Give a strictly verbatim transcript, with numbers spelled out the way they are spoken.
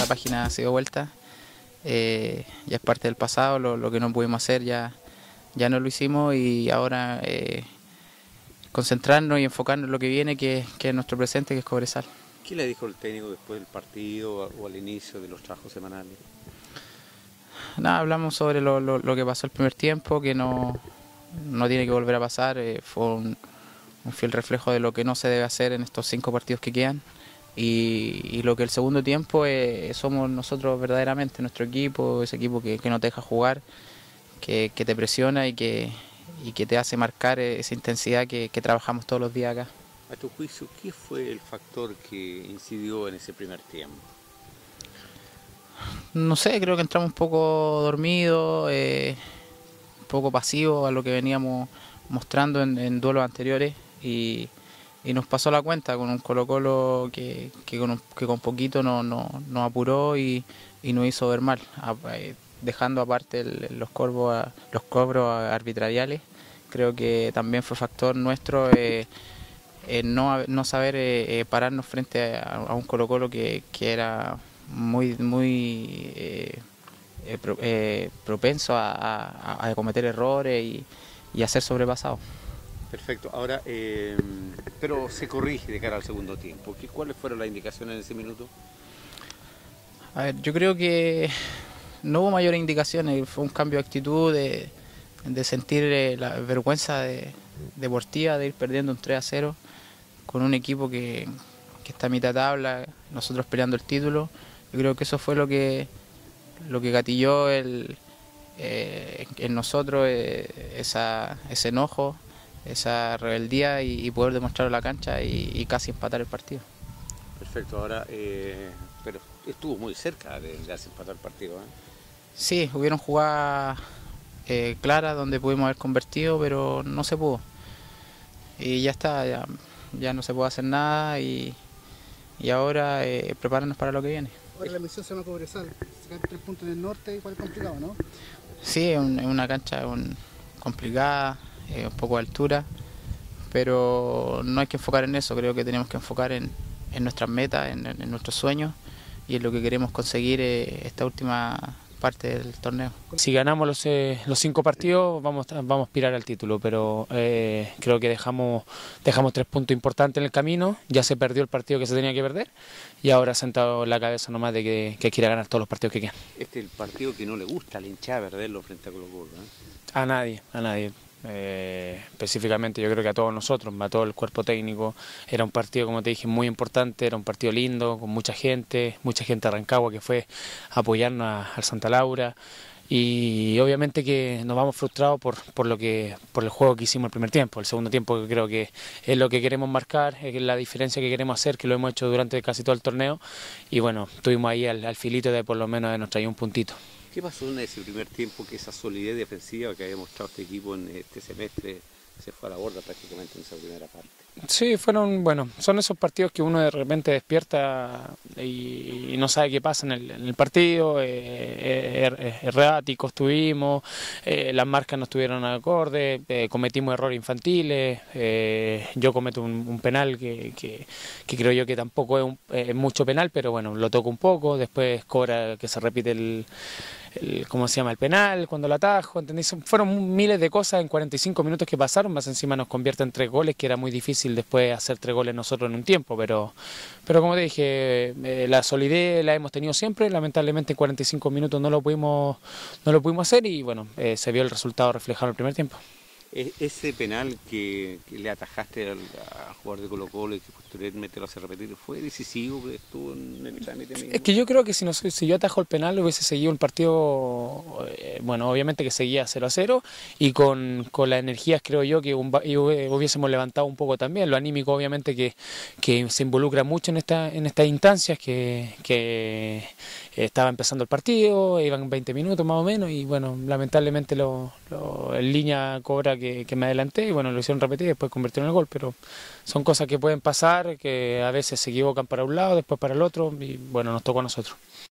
página se dio vuelta, eh, ya es parte del pasado, lo, lo que no pudimos hacer ya, ya no lo hicimos y ahora eh, concentrarnos y enfocarnos en lo que viene, que, que es nuestro presente, que es Cobresal. ¿Qué le dijo el técnico después del partido o al inicio de los trabajos semanales? Nada, hablamos sobre lo, lo, lo que pasó el primer tiempo, que no, no tiene que volver a pasar, eh, fue un, un fiel reflejo de lo que no se debe hacer en estos cinco partidos que quedan. Y, y lo que el segundo tiempo eh, somos nosotros verdaderamente, nuestro equipo, ese equipo que, que no te deja jugar, que, que te presiona y que, y que te hace marcar esa intensidad que, que trabajamos todos los días acá. A tu juicio, ¿qué fue el factor que incidió en ese primer tiempo? No sé, creo que entramos un poco dormidos, eh, un poco pasivos a lo que veníamos mostrando en, en duelos anteriores y, y nos pasó la cuenta con un Colo-Colo que, que, con, un, que con poquito nos no, no apuró y, y nos hizo ver mal, a, eh, dejando aparte el, los, corvos, los cobros arbitrariales. Creo que también fue factor nuestro eh, eh, no, no saber eh, pararnos frente a, a un Colo-Colo que, que era muy, muy eh, eh, pro, eh, propenso a, a, a cometer errores y, y a ser sobrepasado. Perfecto, ahora, eh, pero se corrige de cara al segundo tiempo. ¿Qué, ¿Cuáles fueron las indicaciones en ese minuto? A ver, yo creo que no hubo mayores indicaciones, fue un cambio de actitud, de, de sentir la vergüenza de, deportiva de ir perdiendo un tres a cero con un equipo que, que está a mitad de tabla, nosotros peleando el título. Yo creo que eso fue lo que, lo que gatilló el, eh, en nosotros eh, esa, ese enojo, esa rebeldía y, y poder demostrarlo en la cancha y, y casi empatar el partido. Perfecto, ahora, eh, pero estuvo muy cerca de, de hacer empatar el partido, ¿eh? Sí, hubieron jugadas eh, claras donde pudimos haber convertido, pero no se pudo. Y ya está, ya, ya no se puede hacer nada y, y ahora eh, prepararnos para lo que viene. Ahora la misión se llama Cobresal, sacar tres puntos en el norte, igual es complicado, ¿no? Sí, es un, una cancha un, complicada, eh, un poco de altura, pero no hay que enfocar en eso, creo que tenemos que enfocar en, en nuestras metas, en, en nuestros sueños y en lo que queremos conseguir eh, esta última parte del torneo. Si ganamos los, eh, los cinco partidos vamos, vamos a aspirar al título, pero eh, creo que dejamos, dejamos tres puntos importantes en el camino, ya se perdió el partido que se tenía que perder y ahora sentado en la cabeza nomás de que, que quiera ganar todos los partidos que quedan. Este es el partido que no le gusta al hincha perderlo frente a Colo-Colo, ¿eh? A nadie, a nadie. Eh, específicamente yo creo que a todos nosotros, a todo el cuerpo técnico, era un partido, como te dije, muy importante, era un partido lindo, con mucha gente, mucha gente de Rancagua que fue a apoyarnos a, al Santa Laura y obviamente que nos vamos frustrados por, por, lo que, por el juego que hicimos el primer tiempo. El segundo tiempo creo que es lo que queremos marcar, es la diferencia que queremos hacer, que lo hemos hecho durante casi todo el torneo y bueno, estuvimos ahí al, al filito de por lo menos de nos traer un puntito. ¿Qué pasó en ese primer tiempo que esa solidez defensiva que había mostrado este equipo en este semestre se fue a la borda prácticamente en esa primera parte? Sí, fueron, bueno, son esos partidos que uno de repente despierta y, y no sabe qué pasa en el, en el partido, eh, er, erráticos estuvimos, eh, las marcas no estuvieron acorde, eh, cometimos errores infantiles, eh, yo cometo un, un penal que, que, que creo yo que tampoco es, un, es mucho penal, pero bueno, lo toco un poco, después cobra que se repite el... El, ¿cómo se llama? El penal, cuando lo atajo, ¿entendés? Fueron miles de cosas en cuarenta y cinco minutos que pasaron, más encima nos convierte en tres goles, que era muy difícil después hacer tres goles nosotros en un tiempo, pero, pero como te dije, eh, la solidez la hemos tenido siempre, lamentablemente en cuarenta y cinco minutos no lo pudimos, no lo pudimos hacer y bueno, eh, se vio el resultado reflejado en el primer tiempo. Ese penal que, que le atajaste al, al jugador de Colo-Colo y que posteriormente lo hace repetir, ¿fue decisivo que estuvo en el trámite mismo? Es que yo creo que si, no, si yo atajo el penal hubiese seguido el partido, eh, bueno, obviamente que seguía cero a cero y con, con las energías creo yo que un, hubiésemos levantado un poco también, lo anímico obviamente que, que se involucra mucho en, esta, en estas instancias, que, que estaba empezando el partido, iban veinte minutos más o menos y bueno, lamentablemente lo, lo, en línea cobra que, que me adelanté y bueno, lo hicieron repetir y después convirtieron en el gol, pero son cosas que pueden pasar, que a veces se equivocan para un lado, después para el otro y bueno, nos tocó a nosotros.